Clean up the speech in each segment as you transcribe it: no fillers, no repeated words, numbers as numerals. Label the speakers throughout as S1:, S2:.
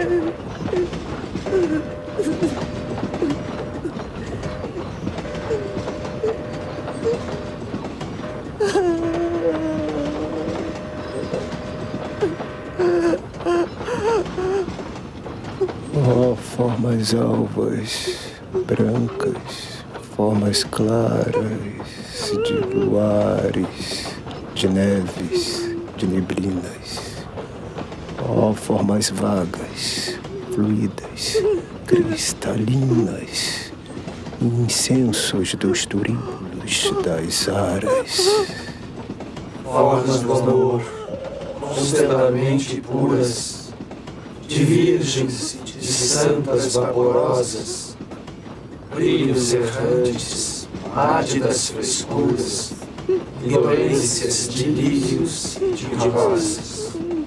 S1: Oh, formas alvas, brancas, formas claras de luares, de neves, de neblinas. Oh, formas vagas, fluidas, cristalinas, incensos dos turíbulos das aras.
S2: Formas do amor, consteladamente puras, de virgens, de santas vaporosas, brilhos errantes, ádidas frescuras, violências de lírios e de rosas.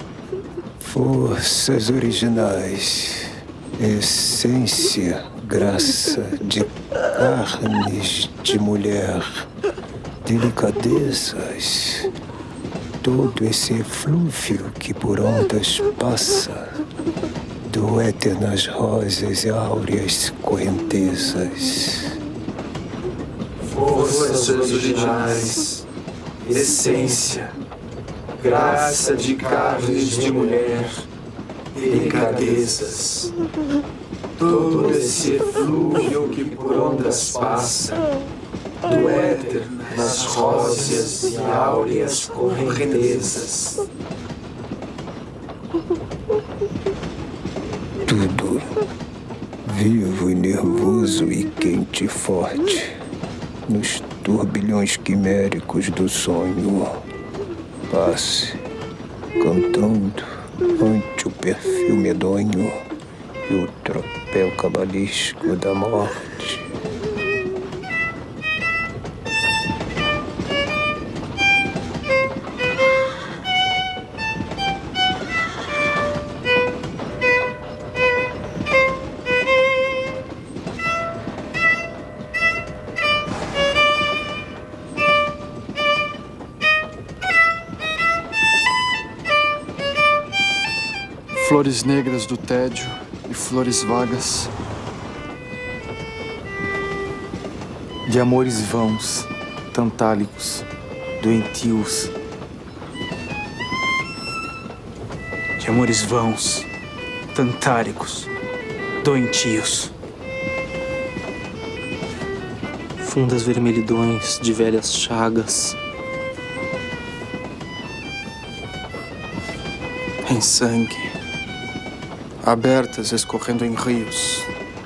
S1: Forças originais, essência, graça de carnes de mulher, delicadezas, todo esse eflúvio que por ondas passa, do éter nas rosas e áureas correntezas.
S2: Forças originais, essência, graça de carnes de mulher, delicadezas, todo esse eflúvio que por ondas passa, do éter nas róseas e áureas correntezas.
S1: Tudo vivo e nervoso e quente e forte, nos turbilhões quiméricos do sonho, passe, cantando ante o perfil medonho e o tropel cabalístico da morte.
S3: Flores negras do tédio e flores vagas, de amores vãos, tantálicos, doentios, de amores vãos, tantáricos, doentios.
S4: Fundas vermelhidões de velhas chagas,
S3: em sangue, abertas escorrendo em rios.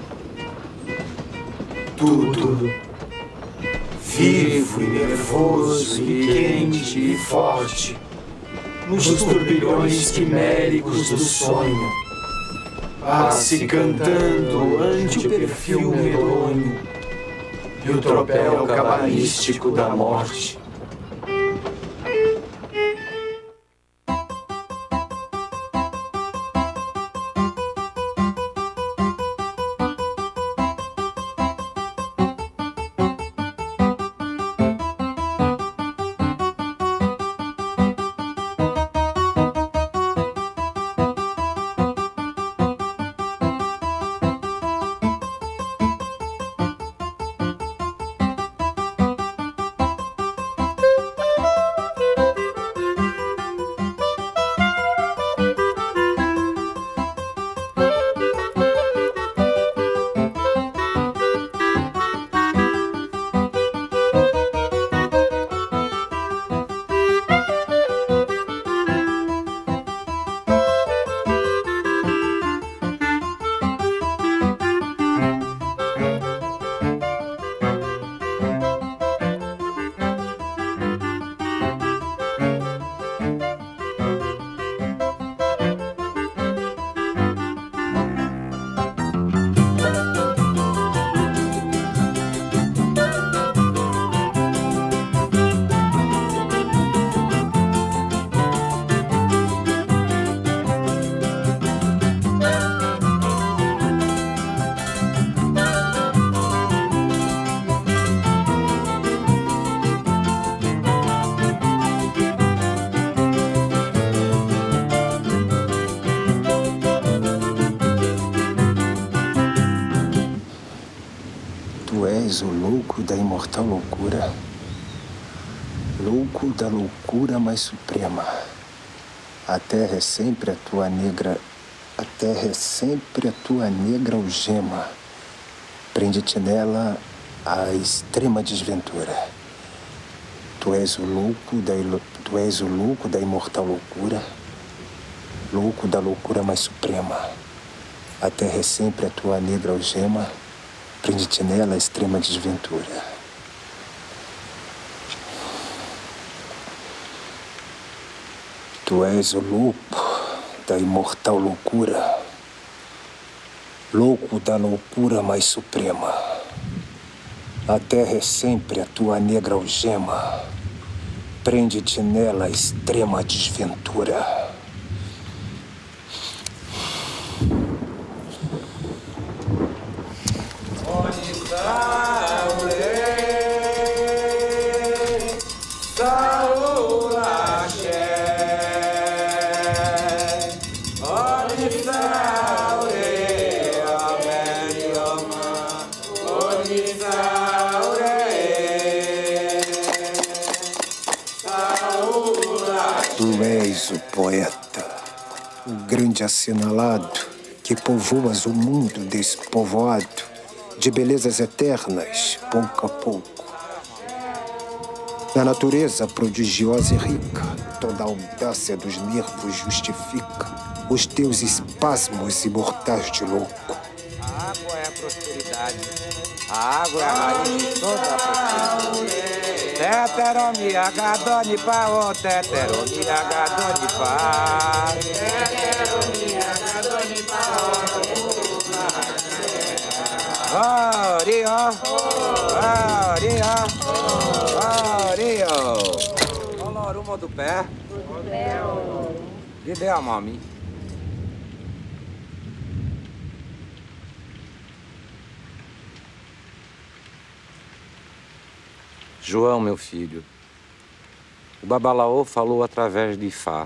S2: Tudo, vivo e nervoso e quente e forte, nos turbilhões quiméricos do sonho, passe cantando ante o perfil medonho e o tropel cabalístico da morte.
S1: louco da imortal loucura, louco da loucura mais suprema. A terra é sempre a tua negra, a terra é sempre a tua negra algema. Prende-te nela a extrema desventura. Tu és o louco da imortal loucura, louco da loucura mais suprema. A terra é sempre a tua negra algema. Prende-te nela a extrema desventura. Tu és o louco da imortal loucura, louco da loucura mais suprema. A terra é sempre a tua negra algema. Prende-te nela a extrema desventura. Tu és o poeta, o grande assinalado, que povoas o mundo despovoado de belezas eternas, pouco a pouco. Na natureza prodigiosa e rica, toda a audácia dos nervos justifica os teus espasmos imortais de louco.
S5: A água é a prosperidade, a água é a raiz de toda a prosperidade. Teteromi agadoni pao, teteromi agadoni pao. Teteromi agadoni pao. Orio, orio, orio. Olorumo do pé. Que deu a mami. João, meu filho, o Babalaô falou através de Ifá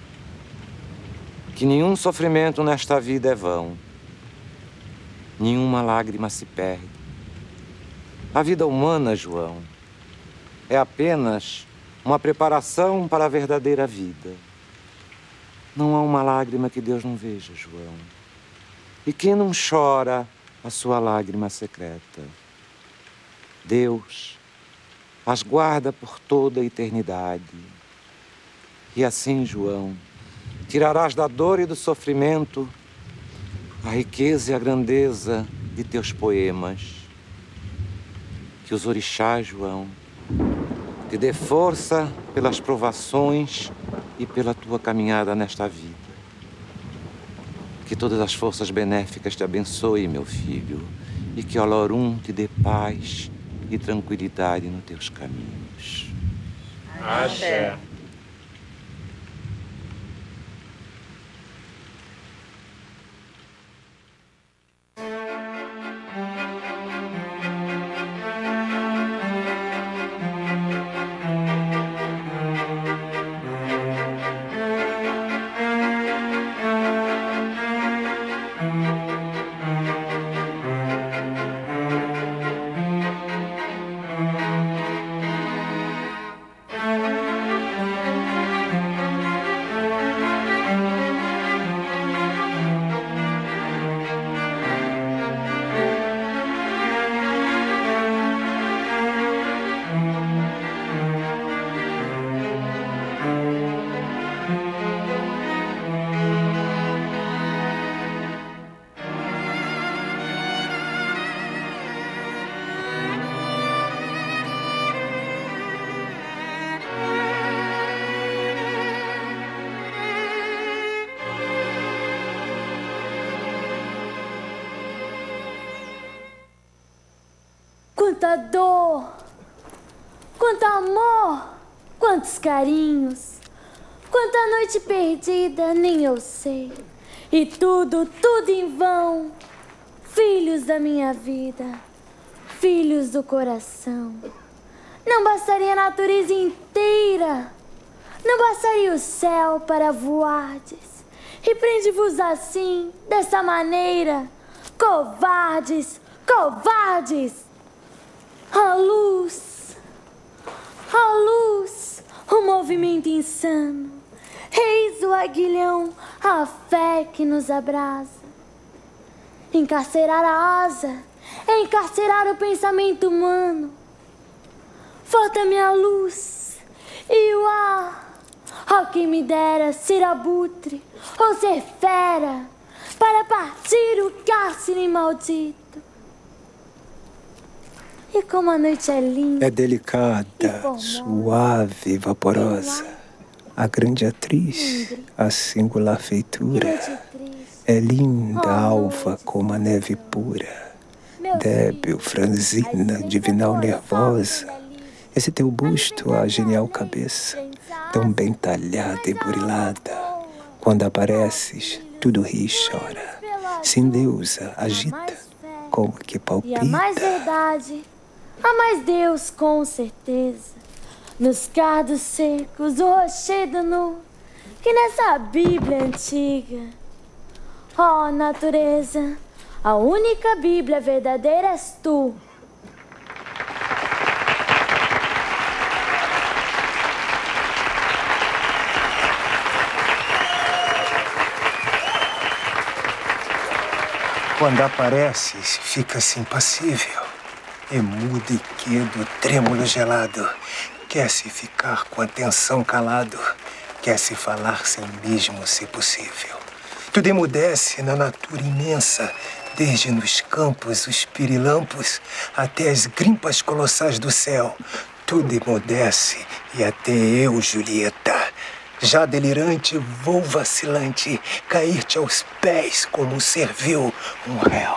S5: que nenhum sofrimento nesta vida é vão, nenhuma lágrima se perde. A vida humana, João, é apenas uma preparação para a verdadeira vida. Não há uma lágrima que Deus não veja, João. E quem não chora a sua lágrima secreta? Deus as guarda por toda a eternidade. E assim, João, tirarás da dor e do sofrimento a riqueza e a grandeza de teus poemas. Que os orixás, João, te dê força pelas provações e pela tua caminhada nesta vida. Que todas as forças benéficas te abençoem, meu filho, e que Olorum te dê paz e tranquilidade nos teus caminhos.
S2: Axé.
S6: Quanta dor, quanto amor, quantos carinhos, quanta noite perdida, nem eu sei. E tudo em vão, filhos da minha vida, filhos do coração. Não bastaria a natureza inteira, não bastaria o céu para voardes. Repreende-vos assim, dessa maneira, covardes, covardes! A luz, o movimento insano. Eis o aguilhão, a fé que nos abrasa. Encarcerar a asa é encarcerar o pensamento humano. Falta-me a luz e o ar. Oh, quem me dera ser abutre ou ser fera para partir o cárcere maldito. E como a noite é linda.
S1: É delicada, suave, vaporosa. A grande atriz, a singular feitura. É linda, alva como a neve pura. Débil, franzina, divinal nervosa. Esse teu busto, a genial cabeça, tão bem talhada e burilada. Quando apareces, tudo ri e chora. Se endeusa, agita, como que palpita.
S6: E a mais verdade, há mais Deus, com certeza. Nos cardos secos, o rochedo nu, que nessa Bíblia antiga. Oh, natureza, a única Bíblia verdadeira és tu.
S1: Quando apareces, fica-se impassível. E mudo e quedo, trêmulo gelado. Quer-se ficar com a atenção calado. Quer-se falar sem mesmo ser possível. Tudo emudece na natura imensa, desde nos campos os pirilampos até as grimpas colossais do céu. Tudo emudece e até eu, Julieta, já delirante, vou vacilante, cair-te aos pés como serviu um réu.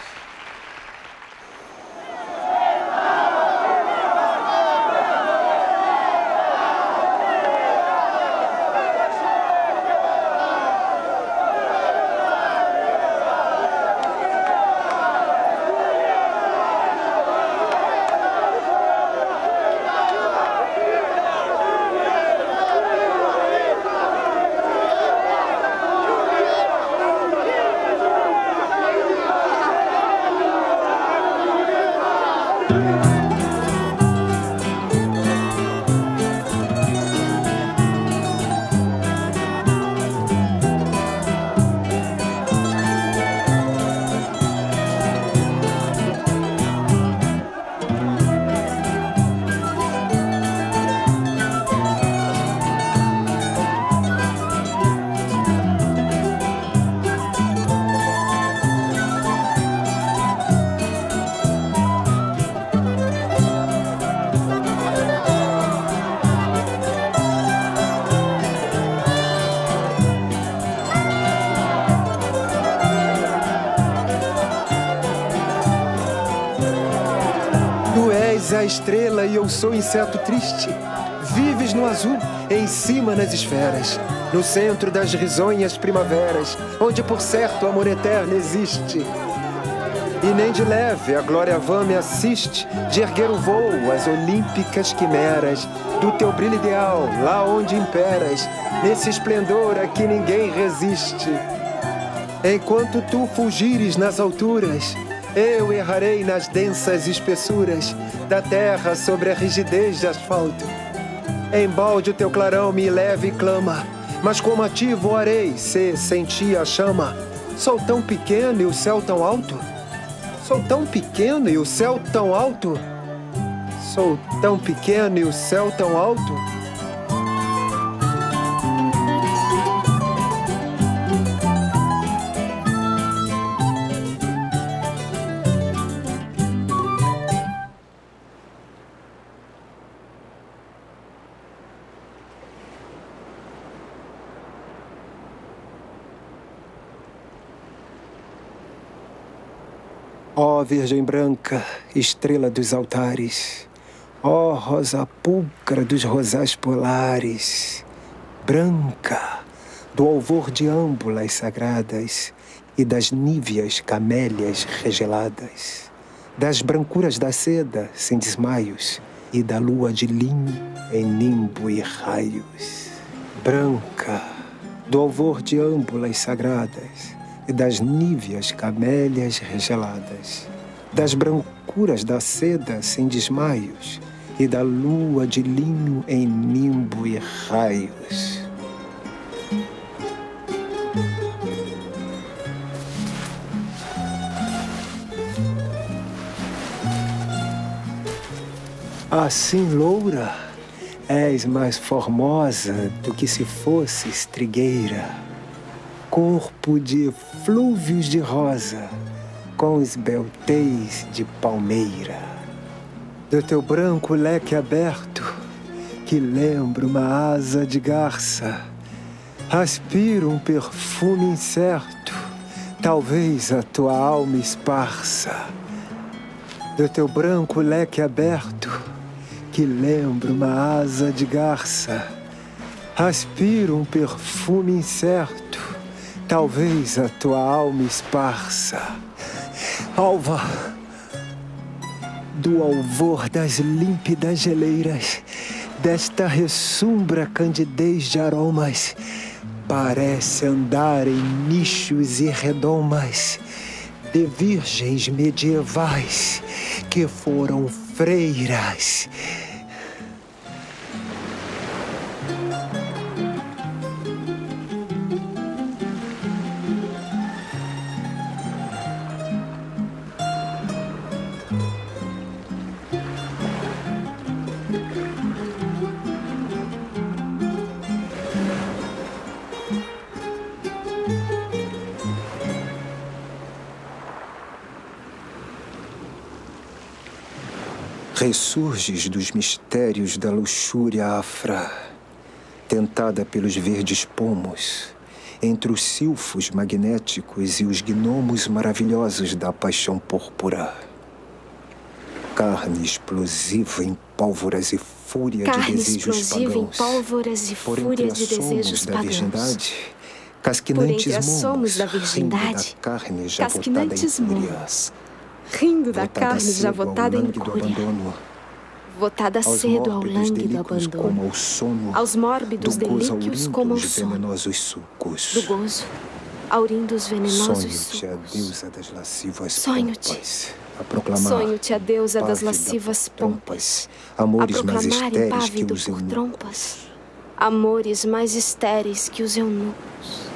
S7: A estrela e eu sou inseto triste. Vives no azul, em cima nas esferas, no centro das risonhas primaveras, onde por certo o amor eterno existe. E nem de leve a glória vã me assiste de erguer o voo às olímpicas quimeras do teu brilho ideal, lá onde imperas, nesse esplendor a que ninguém resiste. Enquanto tu fugires nas alturas, eu errarei nas densas espessuras da terra sobre a rigidez de asfalto. Embalde o teu clarão me leve e clama, mas como a ti voarei se sem ti a chama. Sou tão pequeno e o céu tão alto? Sou tão pequeno e o céu tão alto? Sou tão pequeno e o céu tão alto? Ó Virgem branca, estrela dos altares, ó rosa pulcra dos rosais polares, branca do alvor de âmbulas sagradas e das níveas camélias regeladas, das brancuras da seda sem desmaios e da lua de linho em nimbo e raios. Branca do alvor de âmbulas sagradas e das níveas camélias regeladas, das brancuras da seda sem desmaios e da lua de linho em nimbo e raios. Assim, loura, és mais formosa do que se fosses trigueira, corpo de flúvios de rosa, com esbeltez de palmeira. Do teu branco leque aberto, que lembra uma asa de garça, aspiro um perfume incerto, talvez a tua alma esparça. Do teu branco leque aberto, que lembra uma asa de garça, aspiro um perfume incerto, talvez a tua alma esparça. Alva do alvor das límpidas geleiras, desta ressumbra candidez de aromas, parece andar em nichos e redomas de virgens medievais que foram freiras. Ressurges dos mistérios da luxúria afra, tentada pelos verdes pomos, entre os silfos magnéticos e os gnomos maravilhosos da paixão púrpura. Carne explosiva em pólvoras e fúria de desejos pagãos. Por entre assomos da virgindade, casquinantes momos, carne já votada em fúrias.
S8: Rindo da carne já votada em cúria, votada cedo ao lânguido abandono, aos mórbidos delíquios como ao sono, do gozo, aurindo os venenosos sucos. Sonho-te a deusa das lascivas pompas, a proclamar impávido por trompas, amores mais estéreis que os eunucos.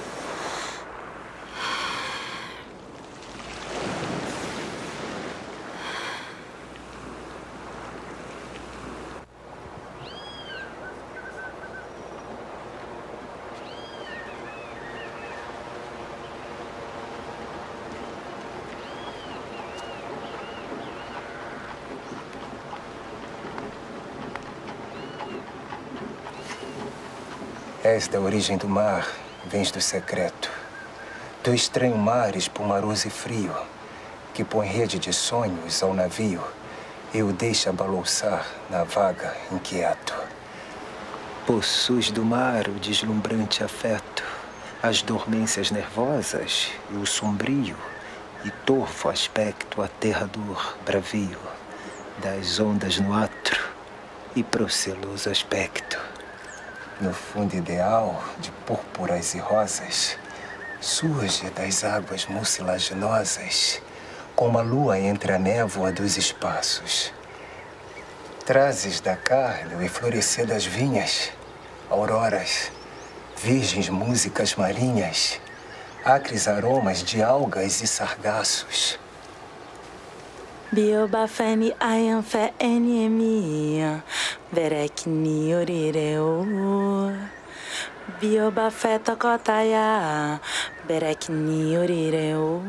S7: És da origem do mar, vens do secreto, do estranho mar espumaroso e frio, que põe rede de sonhos ao navio e o deixa balouçar na vaga inquieto. Possuis do mar o deslumbrante afeto, as dormências nervosas e o sombrio e torvo aspecto aterrador, bravio, das ondas no atro e proceloso aspecto. No fundo ideal de púrpuras e rosas, surge das águas mucilaginosas, com uma lua entre a névoa dos espaços. Trazes da carne o enflorescer das vinhas, auroras, virgens músicas marinhas, acres aromas de algas e sargaços.
S9: Biobafeni ayanfe eniemia, verekni orireu. Biobafe tokotaya, berekni orireu.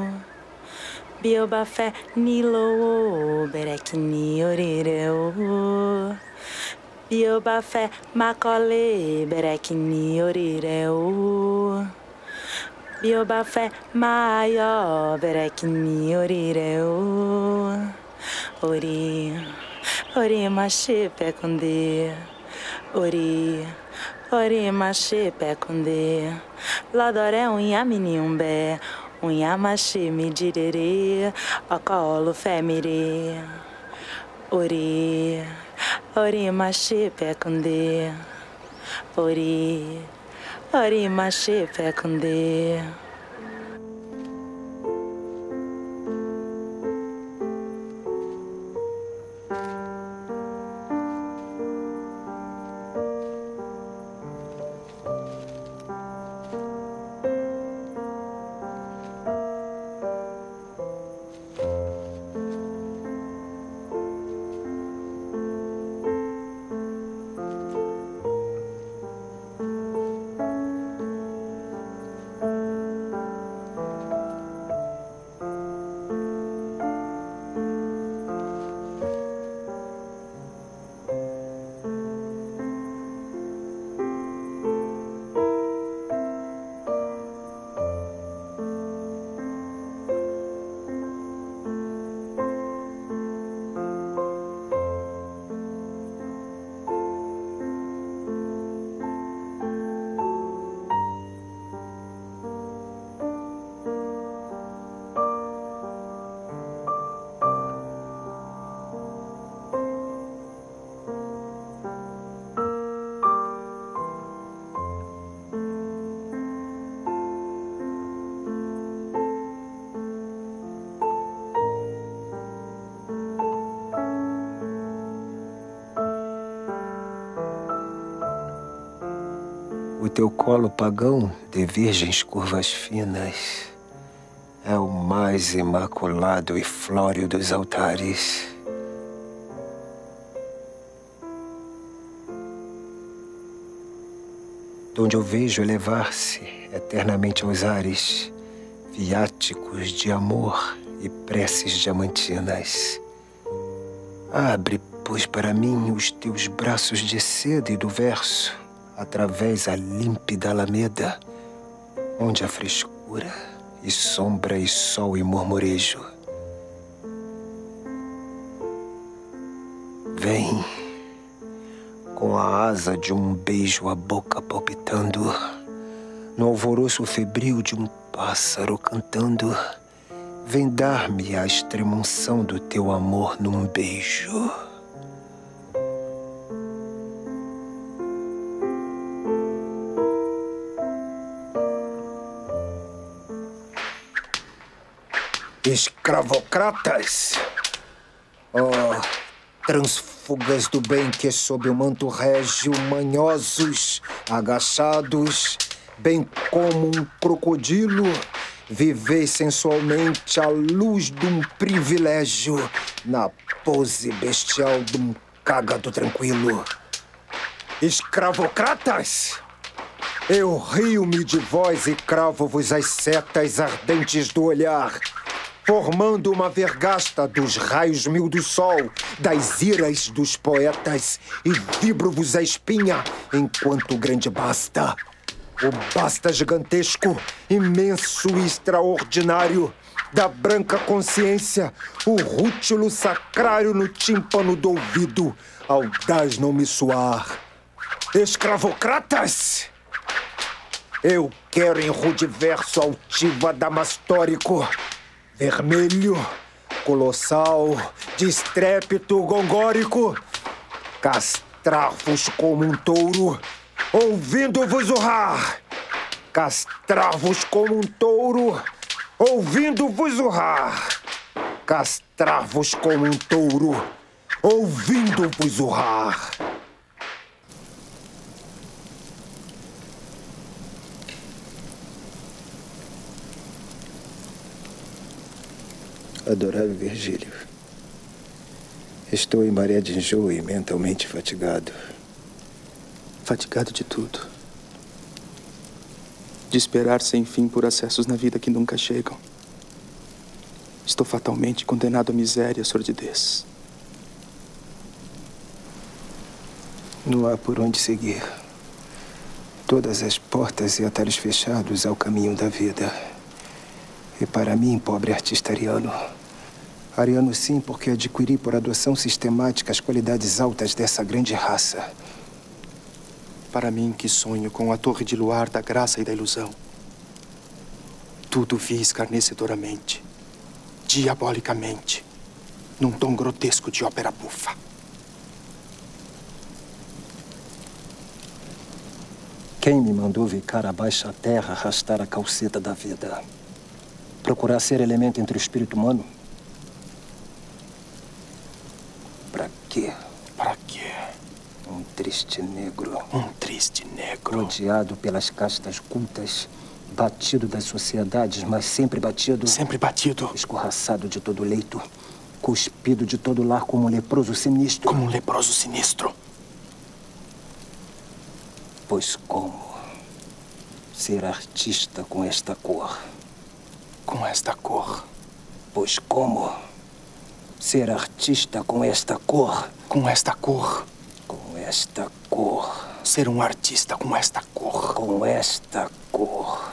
S9: Biobafe nilo, berekni orireu. Biobafe makole, berekni orireu. Biobafé maior, berekni orireu. Ori, ori machi pekunde. Ori, ori machi pekunde. Ladoré unhamini umbé. Unhamachi me direre. Ocolo femire. Ori, ori machi pekunde. Ori, ori machi pekunde.
S1: teu colo pagão de virgens curvas finas é o mais imaculado e flóreo dos altares. Donde eu vejo elevar-se eternamente aos ares viáticos de amor e preces diamantinas. Abre, pois, para mim os teus braços de seda e do verso, através a límpida alameda, onde há frescura e sombra e sol e murmurejo. Vem, com a asa de um beijo a boca palpitando, no alvoroço febril de um pássaro cantando, vem dar-me a extrema-unção do teu amor num beijo. Escravocratas! Oh, transfugas do bem que sob o manto régio, manhosos, agachados, bem como um crocodilo, viveis sensualmente à luz de um privilégio, na pose bestial de um cágado tranquilo. Escravocratas! Eu rio-me de vós e cravo-vos as setas ardentes do olhar, formando uma vergasta dos raios mil do sol, das iras dos poetas, e vibro-vos a espinha enquanto o grande basta. O basta gigantesco, imenso e extraordinário, da branca consciência, o rútilo sacrário no tímpano do ouvido, audaz não me soar. Escravocratas! Eu quero em rude verso altivo adamastórico, vermelho, colossal, de estrépito gongórico, castrar-vos como um touro, ouvindo-vos urrar. Castrar-vos como um touro, ouvindo-vos urrar. Castrar-vos como um touro, ouvindo-vos urrar. Adorável Virgílio, estou em maré de enjoo e mentalmente fatigado.
S4: Fatigado de tudo. De esperar sem fim por acessos na vida que nunca chegam. Estou fatalmente condenado à miséria e à sordidez.
S1: Não há por onde seguir. Todas as portas e atalhos fechados ao caminho da vida. E para mim, pobre artista ariano, ariano sim, porque adquiri por adoção sistemática as qualidades altas dessa grande raça.
S4: Para mim, que sonho com a torre de luar da graça e da ilusão, tudo vi escarnecedoramente, diabolicamente, num tom grotesco de ópera bufa.
S1: Quem me mandou ficar abaixo da terra arrastar a calceta da vida? Procurar ser elemento entre o espírito humano? Pra quê?
S4: Para quê?
S1: Um triste negro.
S4: Um triste negro.
S1: Odiado pelas castas cultas, batido das sociedades, mas sempre batido.
S4: Sempre batido.
S1: Escorraçado de todo leito, cuspido de todo lar como um leproso sinistro.
S4: Como um leproso sinistro.
S1: Pois como ser artista com esta cor?
S4: Com esta cor.
S1: Pois como ser artista com esta cor?
S4: Com esta cor.
S1: Com esta cor.
S4: Ser um artista com esta cor.
S1: Com esta cor.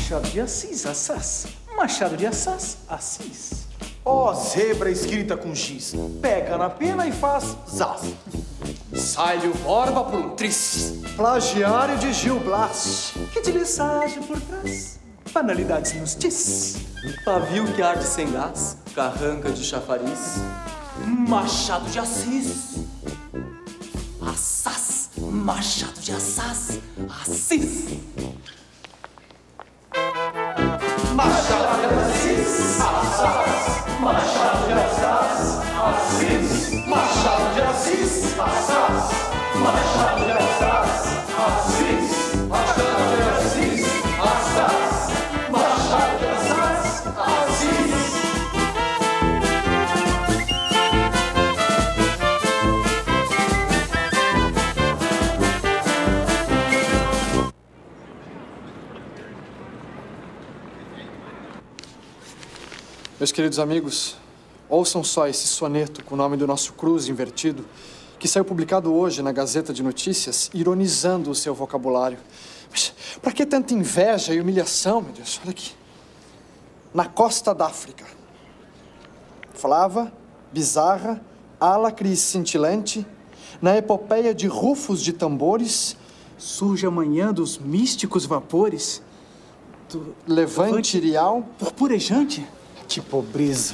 S10: Machado de Assis, Assás. Machado de Assás, Assis.
S4: Ó, zebra escrita com giz. Pega na pena e faz zaz.
S10: Sai-lhe o borba por um tris.
S4: Plagiário de Gil Blas.
S10: Que de lissagem por trás. Banalidades nos tis.
S11: Pavio que arde sem gás. Carranca de chafariz.
S10: Machado de Assis. Assás. Machado de Assás. Assis. Machado de Assis. Assás. Machado de Assás. Assis. Machado de Assis. Assás. Machado de Assás. Assis. Machado de Assis. Assás. Machado de Assás. Assis.
S3: Meus queridos amigos, ouçam só esse soneto com o nome do nosso Cruz invertido, que saiu publicado hoje na Gazeta de Notícias, ironizando o seu vocabulário. Mas pra que tanta inveja e humilhação, meu Deus? Olha aqui. Na costa d'África. Flava, bizarra, álacre e cintilante, na epopeia de rufos de tambores,
S10: surge amanhã dos místicos vapores
S3: do levante irial,
S10: purpurejante.
S4: Que pobreza.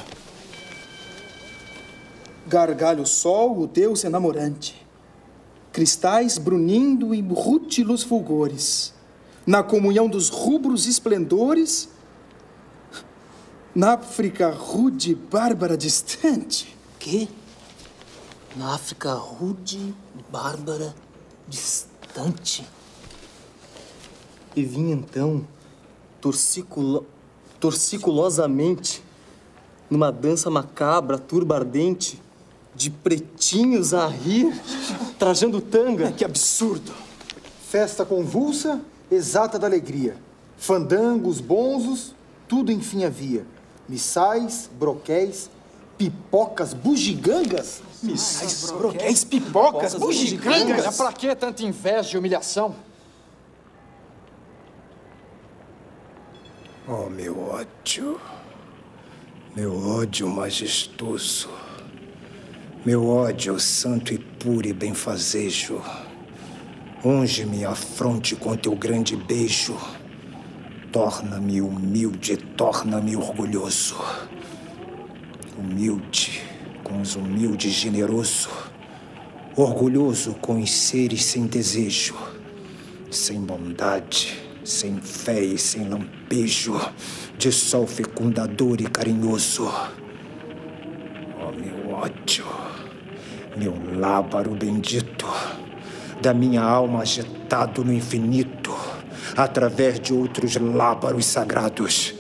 S4: Gargalha o sol, o deus enamorante. Cristais brunindo e rútilos fulgores. Na comunhão dos rubros esplendores. Na África rude, bárbara, distante.
S10: Que? Na África rude, bárbara, distante.
S11: E vinha então, torciculosamente, numa dança macabra, turba ardente, de pretinhos a rir, trajando tanga.
S4: Que absurdo! Festa convulsa, exata da alegria. Fandangos, bonzos, tudo enfim havia. Missais, broquéis, pipocas, bugigangas.
S3: Missais, broquéis, pipocas, bugigangas. Pra que tanta inveja e humilhação?
S1: Oh, meu ódio majestoso, meu ódio santo e puro e benfazejo, unge-me a fronte com teu grande beijo, torna-me humilde, torna-me orgulhoso, humilde com os humildes generoso, orgulhoso com os seres sem desejo, sem bondade, sem fé e sem lampejo, de sol fecundador e carinhoso. Oh, meu ódio, meu lábaro bendito, da minha alma agitado no infinito, através de outros lábaros sagrados.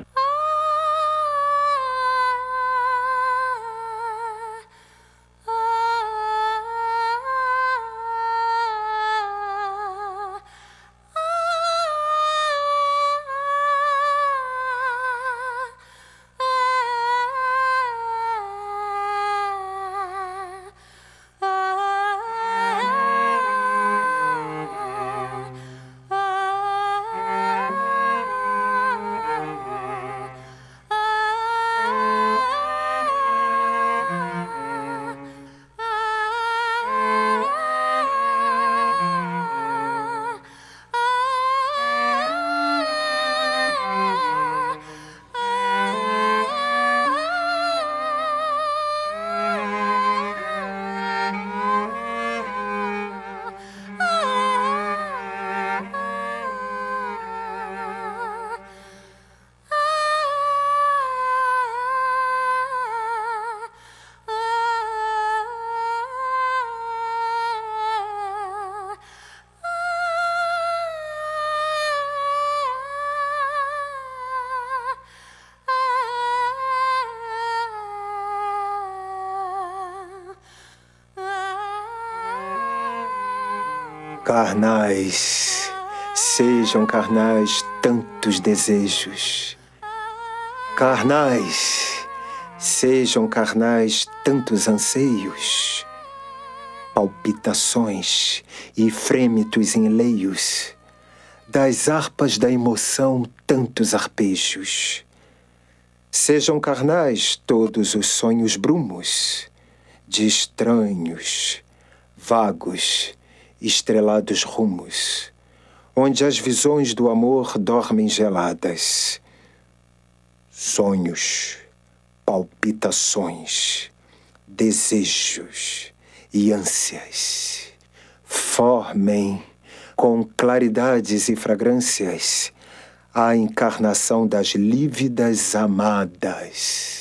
S1: Carnais, sejam carnais tantos desejos. Carnais, sejam carnais tantos anseios. Palpitações e frêmitos enleios Das harpas da emoção, tantos arpejos. Sejam carnais todos os sonhos brumos, de estranhos, vagos, estrelados rumos, onde as visões do amor dormem geladas. Sonhos, palpitações, desejos e ânsias formem com claridades e fragrâncias a encarnação das lívidas amadas.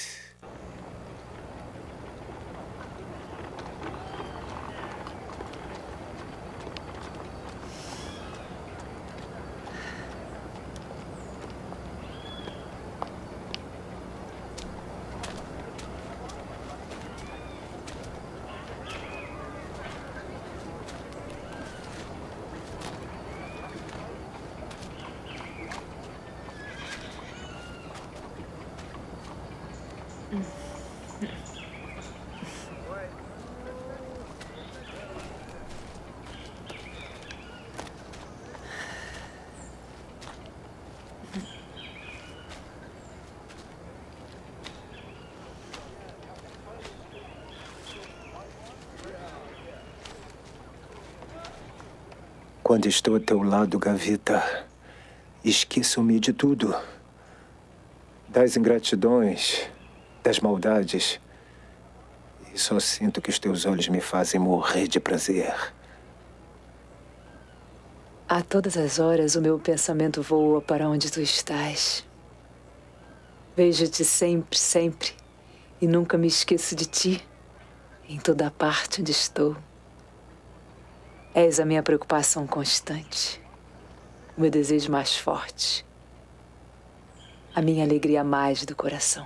S1: Quando estou ao teu lado, Gavita, esqueço-me de tudo. Das ingratidões, das maldades. E só sinto que os teus olhos me fazem morrer de prazer.
S12: A todas as horas, o meu pensamento voa para onde tu estás. Vejo-te sempre, sempre, e nunca me esqueço de ti, em toda parte onde estou. És a minha preocupação constante, o meu desejo mais forte, a minha alegria mais do coração.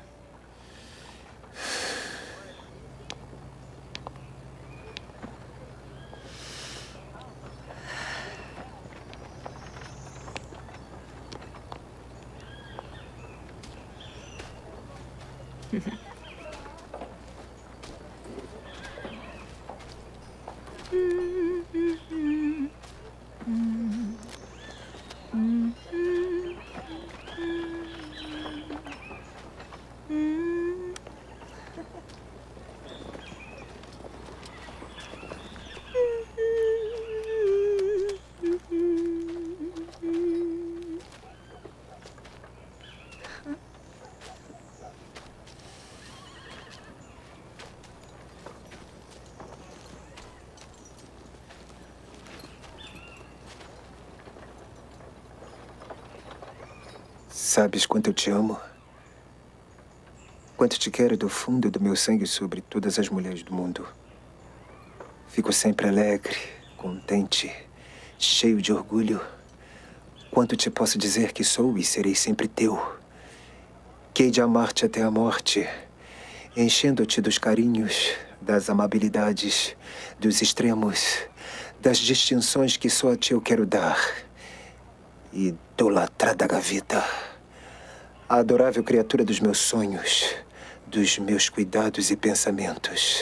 S1: Sabes quanto eu te amo? Quanto te quero do fundo do meu sangue sobre todas as mulheres do mundo. Fico sempre alegre, contente, cheio de orgulho. Quanto te posso dizer que sou e serei sempre teu. Que hei de amar-te até a morte, enchendo-te dos carinhos, das amabilidades, dos extremos, das distinções que só a ti eu quero dar. Idolatrada Gavita, a adorável criatura dos meus sonhos, dos meus cuidados e pensamentos.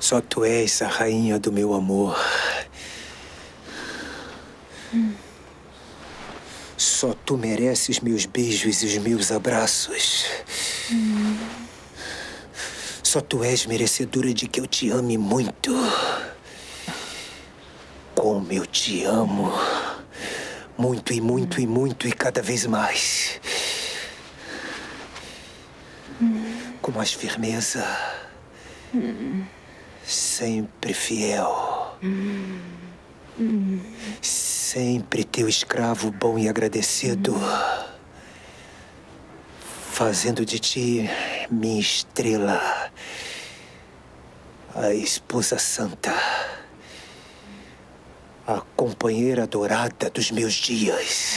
S1: Só tu és a rainha do meu amor. Só tu mereces meus beijos e os meus abraços. Só tu és merecedora de que eu te ame muito. Como eu te amo. Muito e muito e muito e cada vez mais. Com mais firmeza. Sempre fiel. Sempre teu escravo bom e agradecido. Fazendo de ti minha estrela. A esposa santa. A companheira dourada dos meus dias.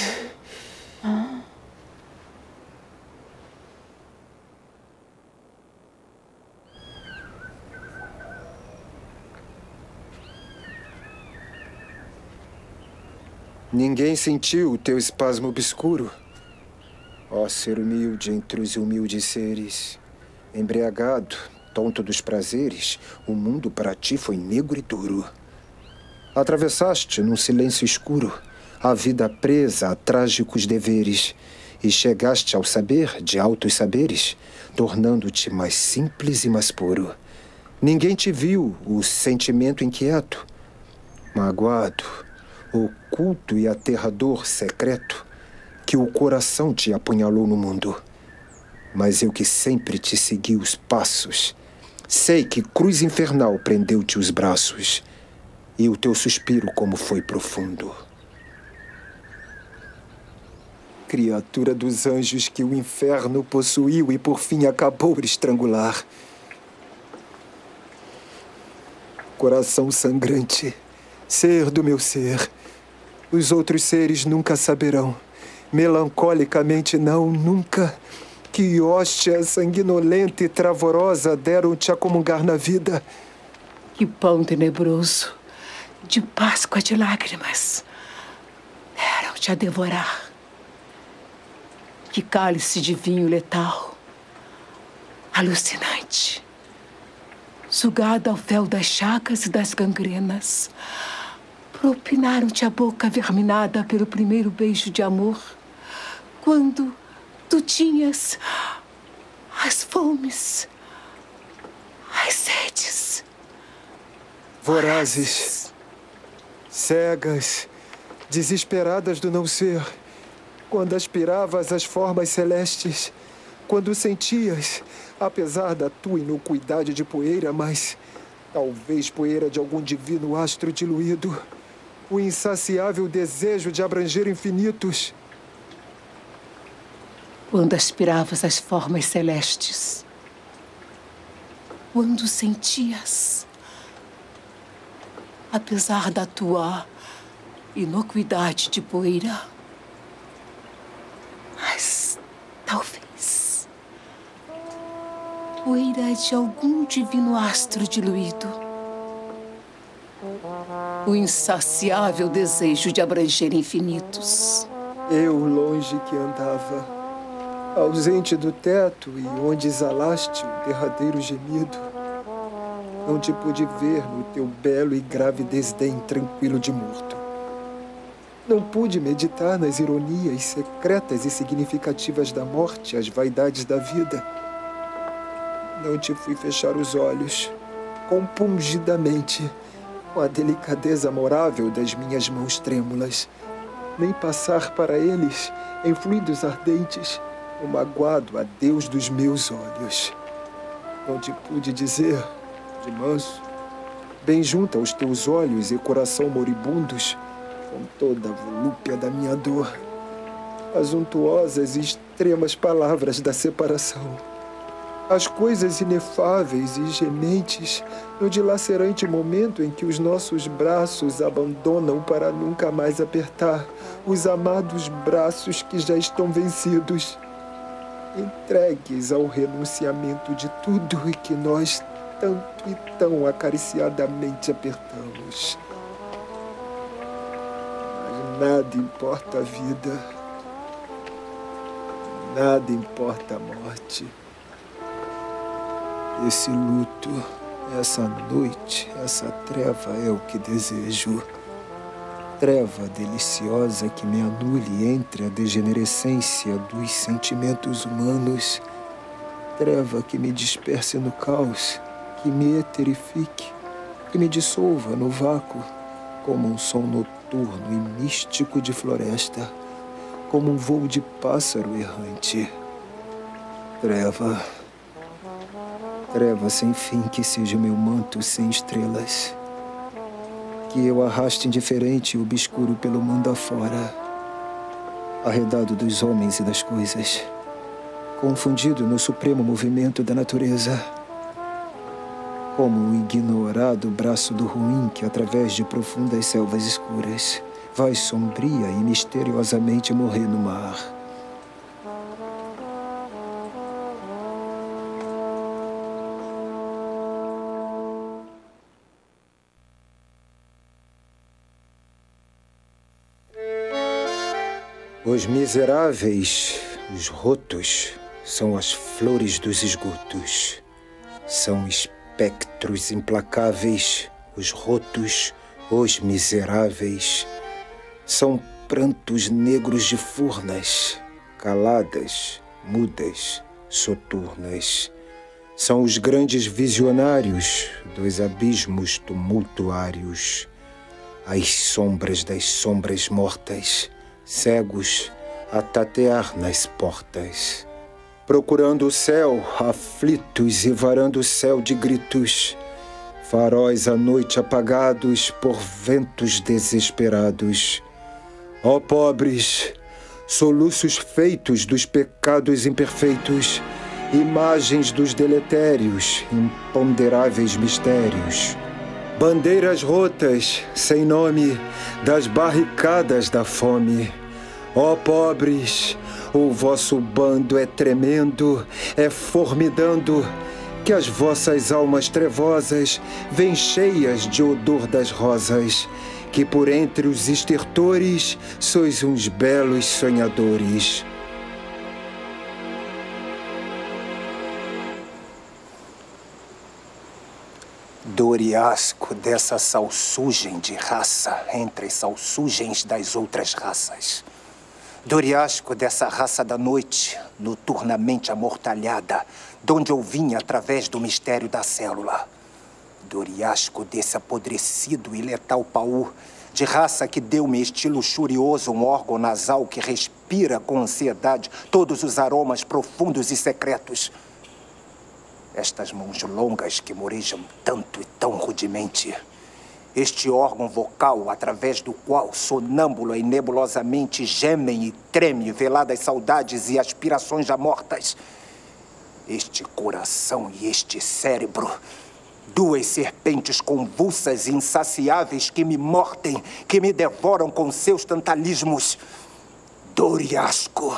S7: Ninguém sentiu o teu espasmo obscuro? Ó ser humilde entre os humildes seres, embriagado, tonto dos prazeres, o mundo para ti foi negro e duro. Atravessaste num silêncio escuro a vida presa a trágicos deveres e chegaste ao saber de altos saberes, tornando-te mais simples e mais puro. Ninguém te viu o sentimento inquieto, magoado, oculto e aterrador secreto que o coração te apunhalou no mundo. Mas eu que sempre te segui os passos, sei que cruz infernal prendeu-te os braços e o teu suspiro como foi profundo. Criatura dos anjos que o inferno possuiu e por fim acabou por estrangular. Coração sangrante, ser do meu ser, os outros seres nunca saberão, melancolicamente não, nunca, que hóstia sanguinolenta e travorosa deram-te a comungar na vida.
S13: Que pão tenebroso, de Páscoa de lágrimas, deram-te a devorar. Que cálice de vinho letal, alucinante, sugado ao véu das chagas e das gangrenas, propinaram-te a boca verminada pelo primeiro beijo de amor, quando tu tinhas as fomes, as sedes.
S7: Vorazes, cegas, desesperadas do não ser, quando aspiravas as formas celestes, quando sentias, apesar da tua inocuidade de poeira, mas talvez poeira de algum divino astro diluído, o insaciável desejo de abranger infinitos.
S13: Quando aspiravas as formas celestes, quando sentias, apesar da tua inocuidade de poeira, mas talvez poeira de algum divino astro diluído, o insaciável desejo de abranger infinitos.
S7: Eu longe que andava, ausente do teto e onde exalaste o derradeiro gemido, não te pude ver no teu belo e grave desdém tranquilo de morto. Não pude meditar nas ironias secretas e significativas da morte, as vaidades da vida. Não te fui fechar os olhos, compungidamente, com a delicadeza amorável das minhas mãos trêmulas, nem passar para eles, em fluidos ardentes, o magoado adeus dos meus olhos. Não te pude dizer, de manso, bem junto aos teus olhos e coração moribundos, com toda a volúpia da minha dor, as untuosas e extremas palavras da separação, as coisas inefáveis e gementes no dilacerante momento em que os nossos braços abandonam para nunca mais apertar os amados braços que já estão vencidos, entregues ao renunciamento de tudo e que nós tanto e tão acariciadamente apertamos. Mas nada importa a vida, nada importa a morte. Esse luto,
S1: Essa noite, essa treva é o que desejo. Treva deliciosa que me anule entre a degenerescência dos sentimentos humanos. Treva que me disperse no caos, que me eterifique, que me dissolva no vácuo, como um som noturno e místico de floresta, como um voo de pássaro errante. Treva. Treva sem fim que seja o meu manto sem estrelas. Que eu arraste indiferente e obscuro pelo mundo afora, arredado dos homens e das coisas, confundido no supremo movimento da natureza, como o ignorado braço do ruim que, através de profundas selvas escuras, vai sombria e misteriosamente morrer no mar. Os miseráveis, os rotos, são as flores dos esgotos. São espectros implacáveis, os rotos, os miseráveis. São prantos negros de furnas, caladas, mudas, soturnas. São os grandes visionários dos abismos tumultuários. As sombras das sombras mortas, cegos a tatear nas portas, procurando o céu, aflitos e varando o céu de gritos, faróis à noite apagados por ventos desesperados. Ó pobres, soluços feitos dos pecados imperfeitos, imagens dos deletérios, imponderáveis mistérios. Bandeiras rotas, sem nome, das barricadas da fome. Ó pobres, o vosso bando é tremendo, é formidando, que as vossas almas trevosas vêm cheias de odor das rosas, que por entre os estertores sois uns belos sonhadores. Dor e asco dessa salsugem de raça entre as salsugens das outras raças. Dor e asco dessa raça da noite, noturnamente amortalhada, donde eu vinha através do mistério da célula. Dor e asco desse apodrecido e letal paú, de raça que deu-me este luxurioso um órgão nasal que respira com ansiedade todos os aromas profundos e secretos. Estas mãos longas que morejam tanto e tão rudemente. Este órgão vocal através do qual sonâmbula e nebulosamente gemem e tremem veladas saudades e aspirações já mortas. Este coração e este cérebro, duas serpentes convulsas e insaciáveis que me mordem, que me devoram com seus tantalismos. Dor e asco.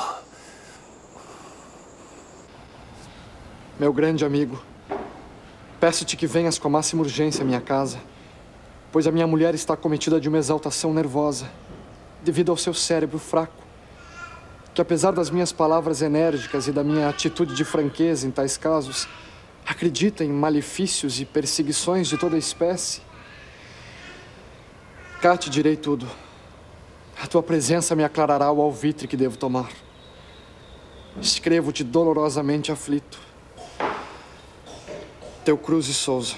S3: Meu grande amigo, peço-te que venhas com a máxima urgência à minha casa, pois a minha mulher está acometida de uma exaltação nervosa, devido ao seu cérebro fraco, que apesar das minhas palavras enérgicas e da minha atitude de franqueza em tais casos, acredita em malefícios e perseguições de toda a espécie. Cá te direi tudo. A tua presença me aclarará o alvitre que devo tomar. Escrevo-te dolorosamente aflito. Teu Cruz e Souza.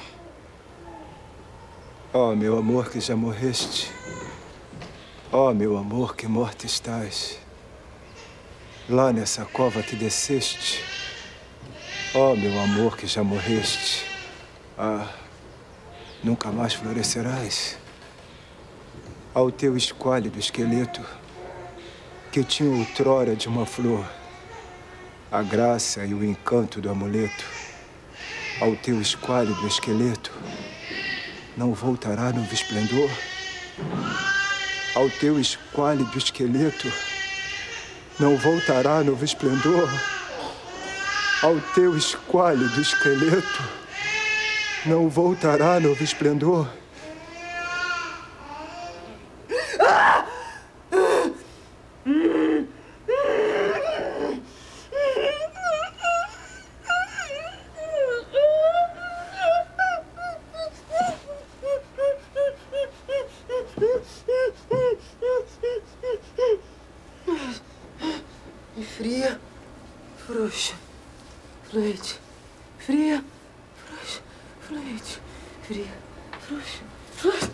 S1: Ó, meu amor que já morreste. Ó, meu amor que morto estás. Lá nessa cova que desceste. Ó, meu amor que já morreste. Ah, nunca mais florescerás. Ao teu esquálido esqueleto, que tinha outrora de uma flor, a graça e o encanto do amuleto, ao teu esquálido esqueleto, não voltará novo esplendor? Ao teu esquálido esqueleto, não voltará novo esplendor? Ao teu esquálido esqueleto, não voltará novo esplendor?
S13: Fria, frouxa, fluide. Fria, frouxa, fluide. Fria, frouxa, fluide.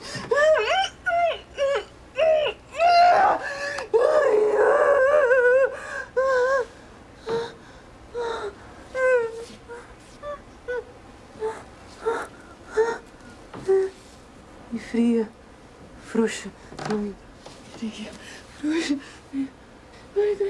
S13: E fria, frouxa, fluide. Fria, frouxa, fluide.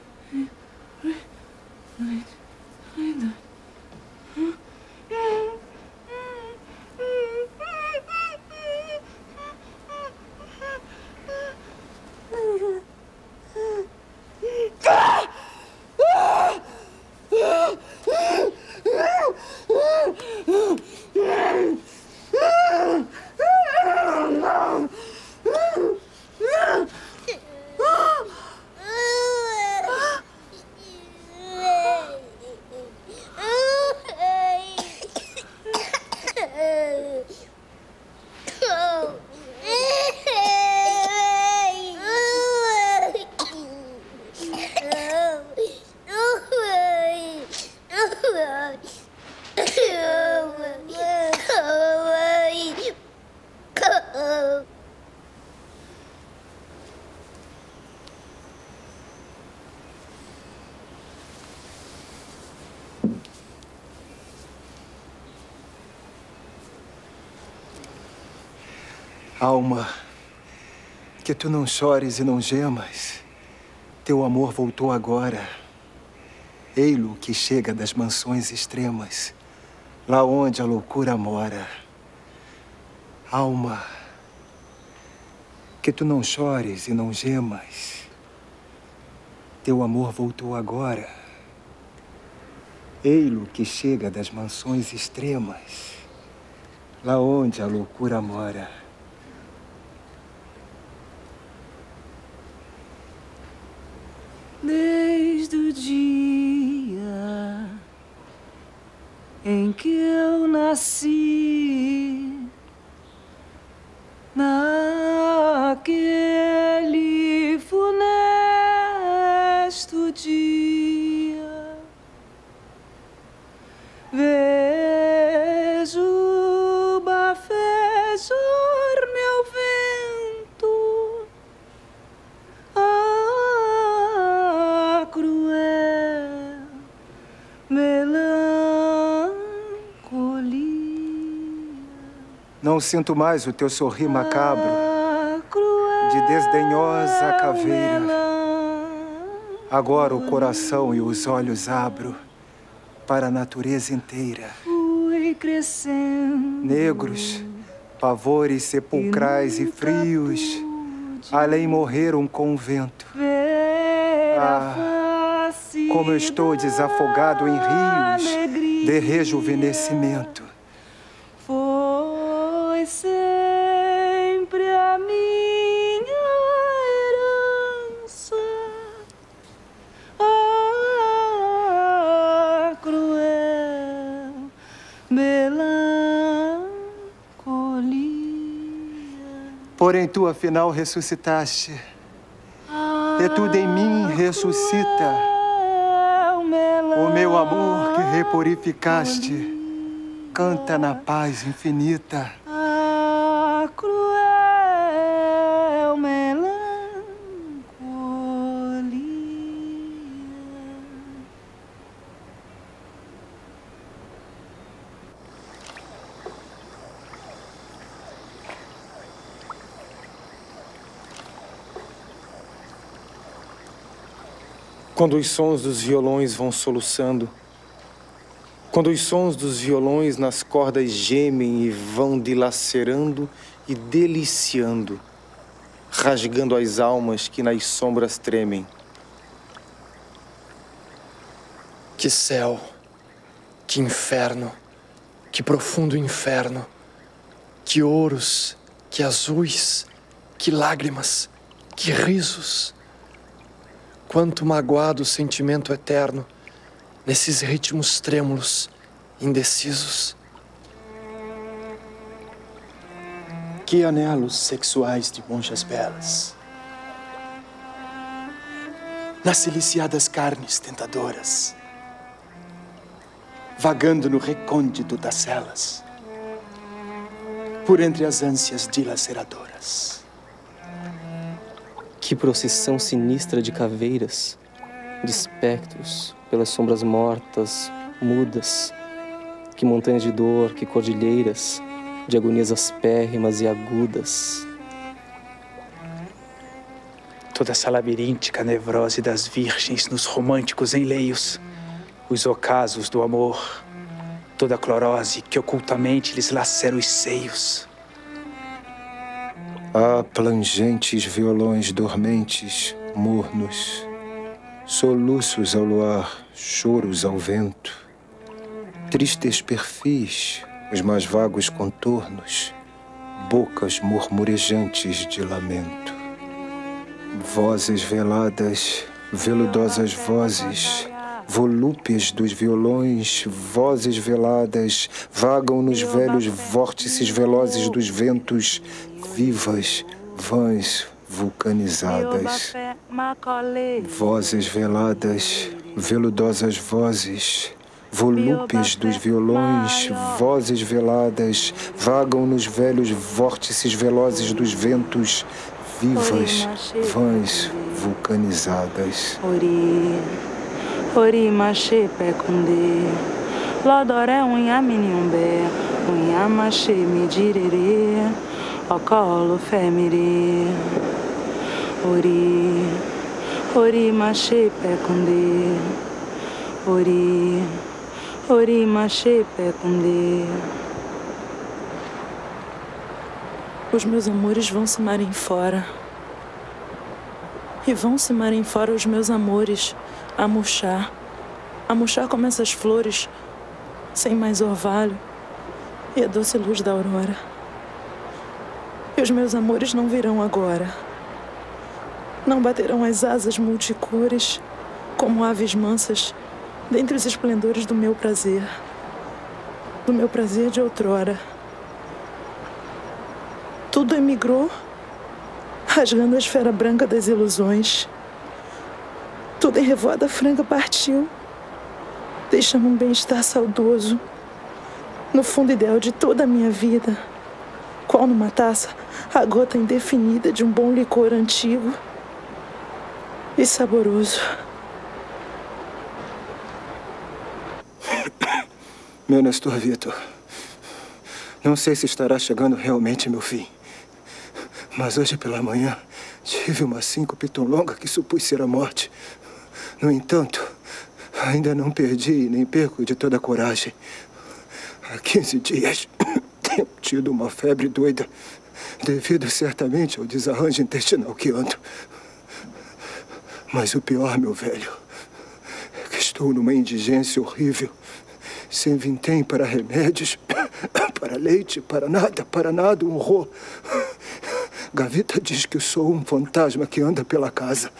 S7: Alma, que tu não chores e não gemas. Teu amor voltou agora. Ei-lo que chega das mansões extremas, lá onde a loucura mora. Alma, que tu não chores e não gemas. Teu amor voltou agora. Ei-lo que chega das mansões extremas, lá onde a loucura mora.
S13: Desde o dia em que eu nasci, naquele funesto dia, vejo bafejar meu vento, a cruel melancolia.
S7: Não sinto mais o teu sorrir macabro, de desdenhosa caveira. Agora o coração e os olhos abro para a natureza inteira.
S13: Fui crescendo,
S7: Negros, pavores sepulcrais e frios, além morrer um convento. Ah, como eu estou desafogado em rios de rejuvenescimento.
S13: foi sempre a minha herança, a cruel melancolia.
S7: Porém, tu afinal ressuscitaste, e tudo em mim ressuscita. O meu amor que repurificaste canta na paz infinita.
S13: A cruel melancolia.
S4: Quando os sons dos violões vão soluçando, quando os sons dos violões nas cordas gemem e vão dilacerando e deliciando, rasgando as almas que nas sombras tremem.
S3: Que céu, que inferno, que profundo inferno, que ouros, que azuis, que lágrimas, que risos. Quanto magoado sentimento eterno nesses ritmos trêmulos, indecisos.
S10: Que anelos sexuais de monjas belas.
S4: nas siliciadas carnes tentadoras, vagando no recôndito das celas, por entre as ânsias dilaceradoras.
S11: Que procissão sinistra de caveiras, de espectros, pelas sombras mortas, mudas. Que montanhas de dor, que cordilheiras, de agonias aspérrimas e agudas.
S14: Toda essa labiríntica nevrose das virgens nos românticos enleios, os ocasos do amor, toda a clorose que ocultamente lhes lacera os seios.
S1: Há plangentes violões dormentes, mornos, soluços ao luar, choros ao vento, tristes perfis, os mais vagos contornos, bocas murmurejantes de lamento. Vozes veladas, veludosas vozes, volúpias dos violões, vozes veladas, vagam nos velhos vórtices velozes dos ventos, vivas, vãs, vulcanizadas. Vozes veladas, veludosas vozes, volúpias dos violões, vozes veladas, vagam nos velhos vórtices velozes dos ventos, vivas, vãs, vulcanizadas.
S9: Ori mache pecunde, lodoré unhaminiumbé, unhamache medirerê, ocolo femire. Ori mache pecunde, ori mache pecunde.
S15: Os meus amores vão se marem fora. E vão se marem fora os meus amores, a murchar como essas flores, sem mais orvalho e a doce luz da aurora. E os meus amores não virão agora. Não baterão as asas multicores, como aves mansas, dentre os esplendores do meu prazer de outrora. Tudo emigrou, rasgando a esfera branca das ilusões. Tudo em revoada franca partiu, deixando um bem-estar saudoso no fundo ideal de toda a minha vida, qual numa taça a gota indefinida de um bom licor antigo e saboroso.
S7: Meu Nestor Vitor, não sei se estará chegando realmente meu fim, mas hoje pela manhã tive uma síncope tão longa que supus ser a morte. No entanto, ainda não perdi nem perco de toda a coragem. Há 15 dias tenho tido uma febre doida, devido certamente ao desarranjo intestinal que ando. Mas o pior, meu velho, é que estou numa indigência horrível, sem vintém para remédios, para leite, para nada, um horror. Gavita diz que sou um fantasma que anda pela casa.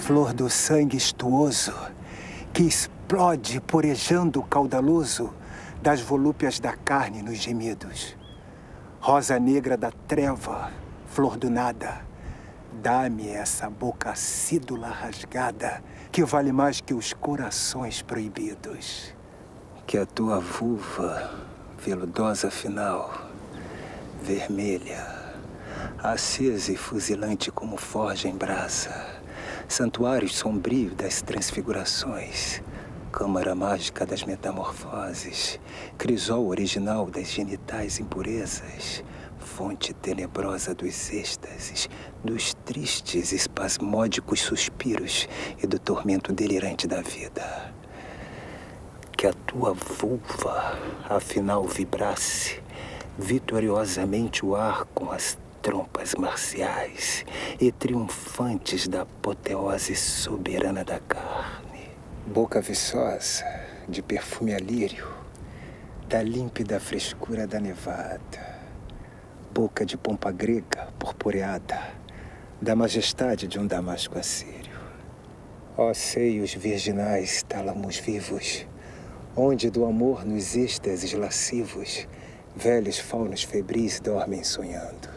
S1: flor do sangue estuoso que explode porejando caudaloso das volúpias da carne nos gemidos. Rosa negra da treva, flor do nada, dá-me essa boca acídula rasgada que vale mais que os corações proibidos. Que a tua vulva, veludosa final, vermelha, acesa e fuzilante como forja em brasa, santuário sombrio das transfigurações, câmara mágica das metamorfoses, crisol original das genitais impurezas, fonte tenebrosa dos êxtases, dos tristes espasmódicos suspiros e do tormento delirante da vida. Que a tua vulva, afinal, vibrasse vitoriosamente o ar com as trompas marciais e triunfantes da apoteose soberana da carne. Boca viçosa, de perfume alírio, da límpida frescura da nevada. Boca de pompa grega, purpureada, da majestade de um damasco assírio. Ó seios virginais, tálamos vivos, onde do amor nos êxtases lascivos, velhos faunos febris dormem sonhando.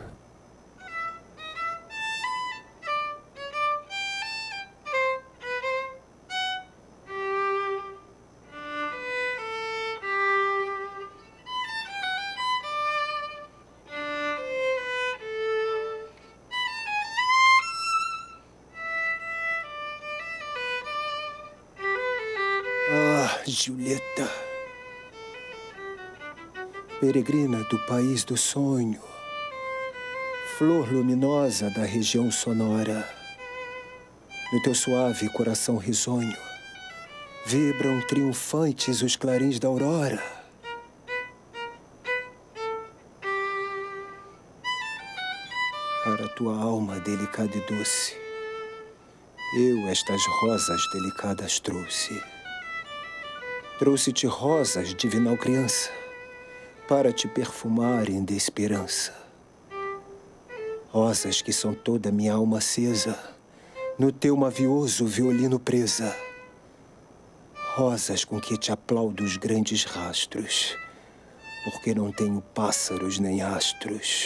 S1: Julieta, peregrina do país do sonho, flor luminosa da região sonora, no teu suave coração risonho, vibram triunfantes os clarins da aurora. Para tua alma delicada e doce, eu estas rosas delicadas trouxe. Trouxe-te rosas, divinal criança, para te perfumarem de esperança. Rosas que são toda minha alma acesa, no teu mavioso violino presa. Rosas com que te aplaudo os grandes rastros, porque não tenho pássaros nem astros.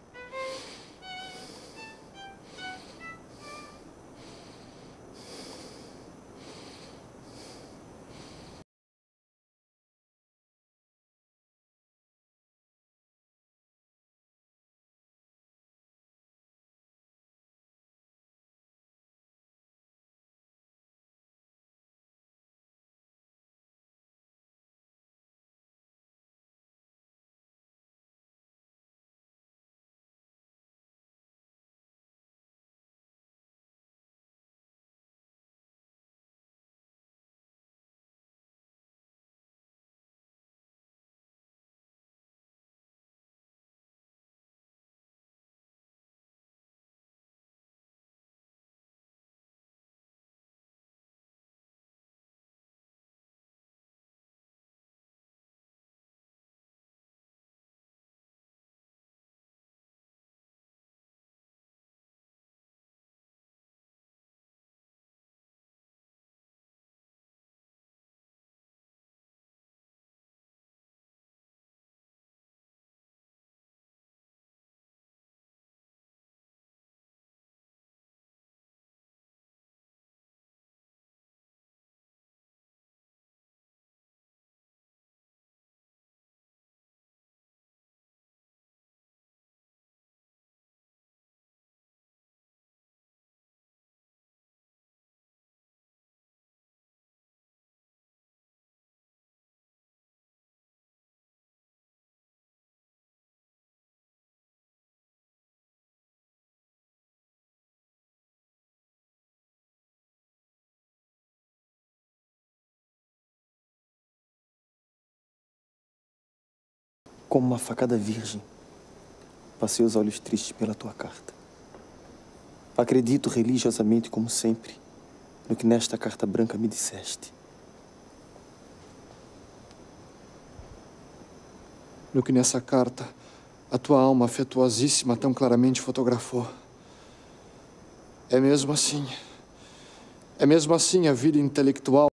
S11: Como uma facada virgem, passei os olhos tristes pela tua carta. Acredito religiosamente, como sempre, no que nesta carta branca me disseste.
S3: No que nessa carta a tua alma afetuosíssima tão claramente fotografou. É mesmo assim. É mesmo assim a vida intelectual.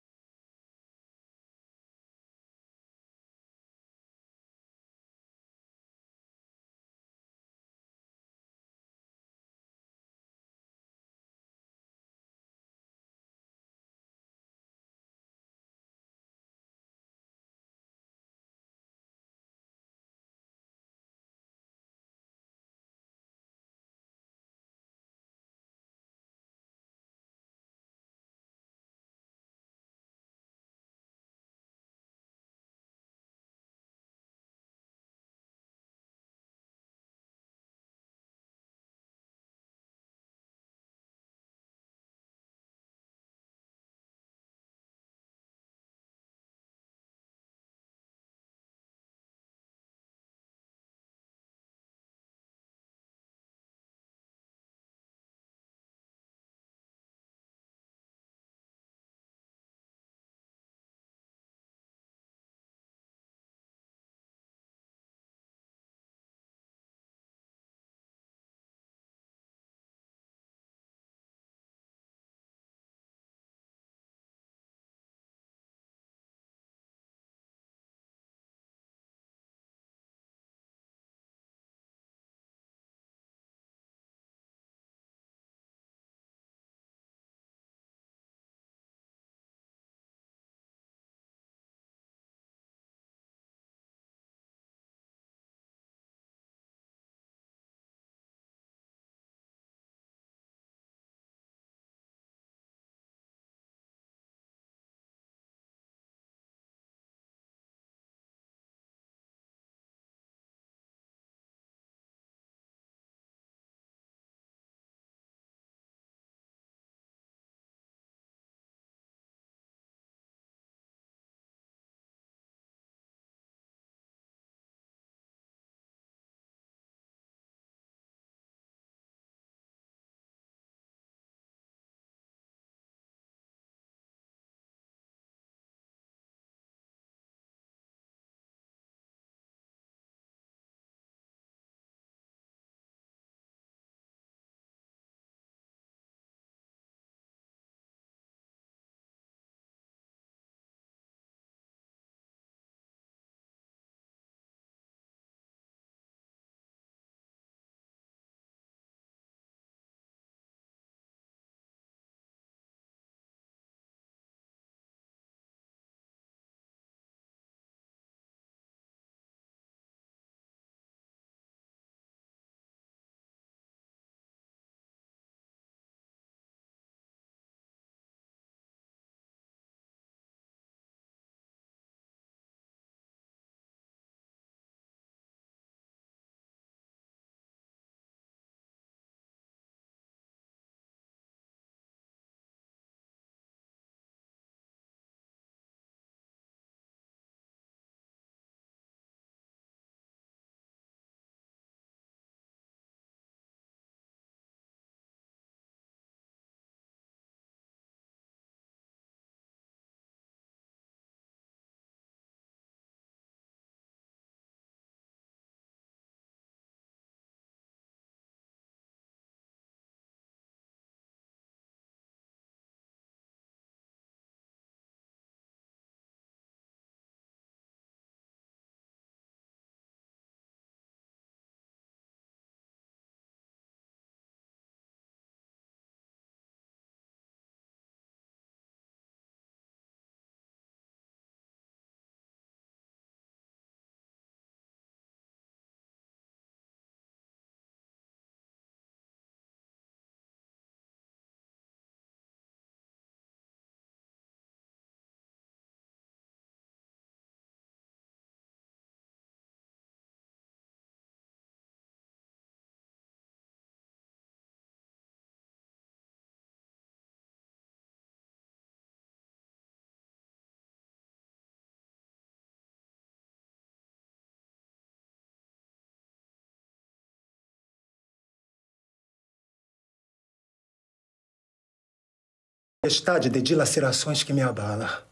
S7: Tempestade de dilacerações que me abala.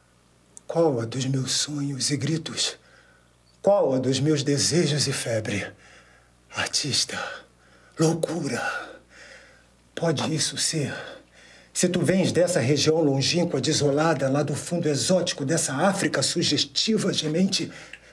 S7: Qual a dos meus sonhos e gritos? Qual a dos meus desejos e febre? Artista, loucura. Pode isso ser
S1: Se tu vens dessa região longínqua, desolada, lá do fundo exótico dessa África sugestiva, gemente,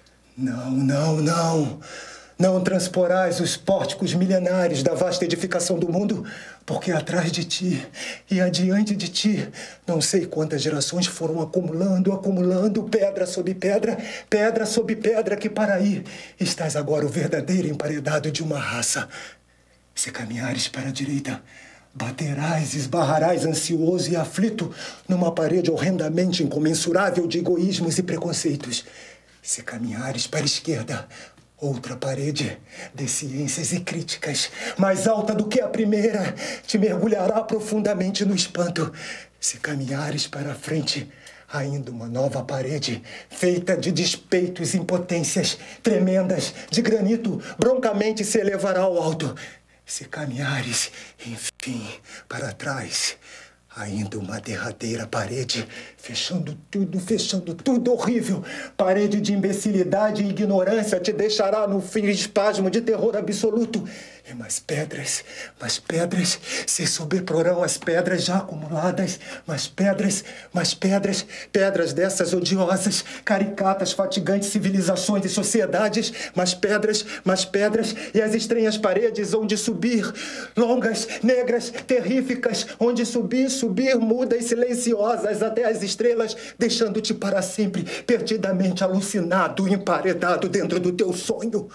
S1: não transporás os pórticos milenares da vasta edificação do mundo, porque atrás de ti e adiante de ti, não sei quantas gerações foram acumulando pedra sobre pedra, pedra sobre pedra, que para aí estás agora o verdadeiro emparedado de uma raça. Se caminhares para a direita, baterás, esbarrarás ansioso e aflito numa parede horrendamente incomensurável de egoísmos e preconceitos. Se caminhares para a esquerda, outra parede de ciências e críticas, mais alta do que a primeira, te mergulhará profundamente no espanto. Se caminhares para a frente, ainda uma nova parede, feita de despeitos e impotências tremendas, de granito, broncamente se elevará ao alto. Se caminhares, enfim, para trás, ainda uma derradeira parede, fechando tudo horrível. Parede de imbecilidade e ignorância te deixará no fim espasmo de terror absoluto. E mais pedras, se sobreporão as pedras já acumuladas, mais pedras, pedras dessas odiosas, caricatas, fatigantes civilizações e sociedades, mais pedras, e as estranhas paredes onde subir, longas, negras, terríficas, onde subir, mudas, silenciosas até as estrelas, deixando-te para sempre perdidamente alucinado e emparedado dentro do teu sonho.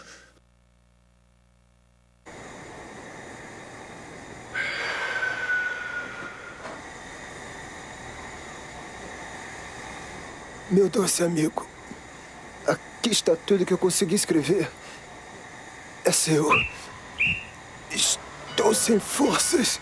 S7: Meu doce amigo, aqui está tudo que eu consegui escrever. É seu. Estou sem forças.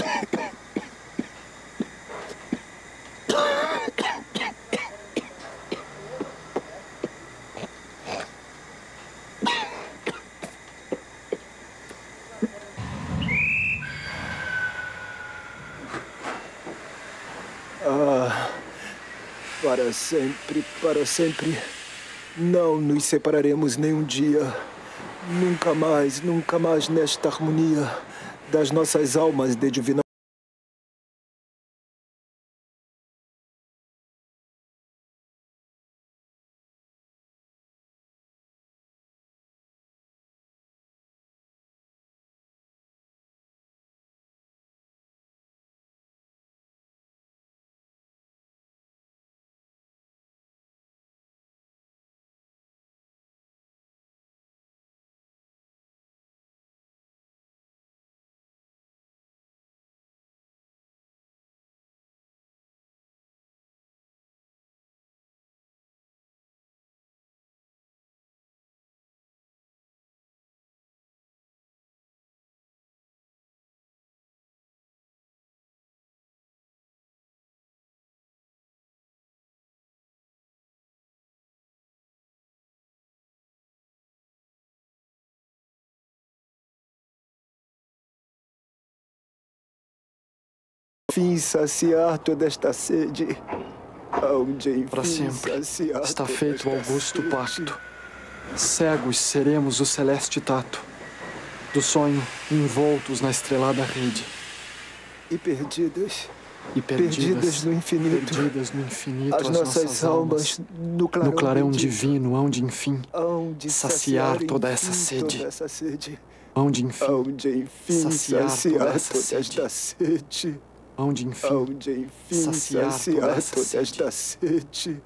S7: Para sempre, não nos separaremos nem um dia. Nunca mais nesta harmonia das nossas almas de divina. Enfim saciar toda esta sede.
S3: Para sempre está feito o augusto pacto. Cegos seremos o celeste tato do sonho, envoltos na estrelada rede.
S7: E perdidas no infinito.
S3: Perdidas no infinito,
S7: as nossas almas
S3: no clarão divino, hão de enfim saciar toda essa sede. Hão de enfim saciar toda esta sede. Hão de enfim saciar toda esta sede.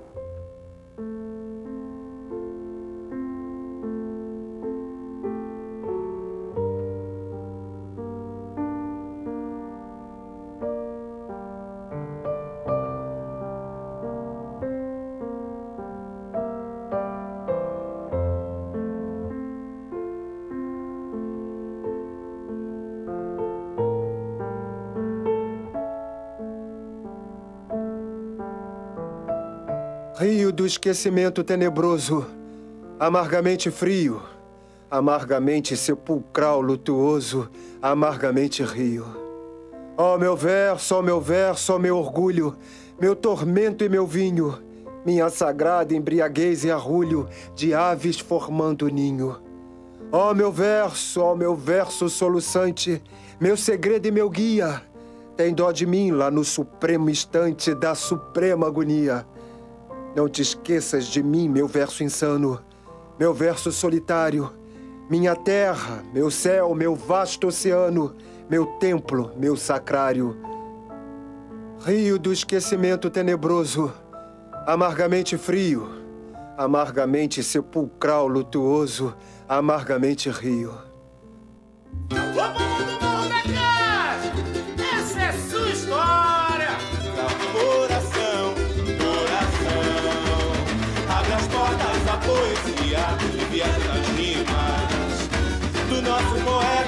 S7: Rio do esquecimento tenebroso, amargamente frio, amargamente sepulcral, lutuoso, amargamente rio. Ó meu verso, ó meu orgulho, meu tormento e meu vinho, minha sagrada embriaguez e arrulho de aves formando ninho. Ó meu verso soluçante, meu segredo e meu guia, Tem dó de mim lá no supremo instante da suprema agonia. Não te esqueças de mim, meu verso insano, meu verso solitário, minha terra, meu céu, meu vasto oceano, meu templo, meu sacrário. Rio do esquecimento tenebroso, amargamente frio, amargamente sepulcral lutuoso, amargamente rio.
S2: Essa é sua história. Coração, abre as portas da poesia, enviando as rimas do nosso poeta.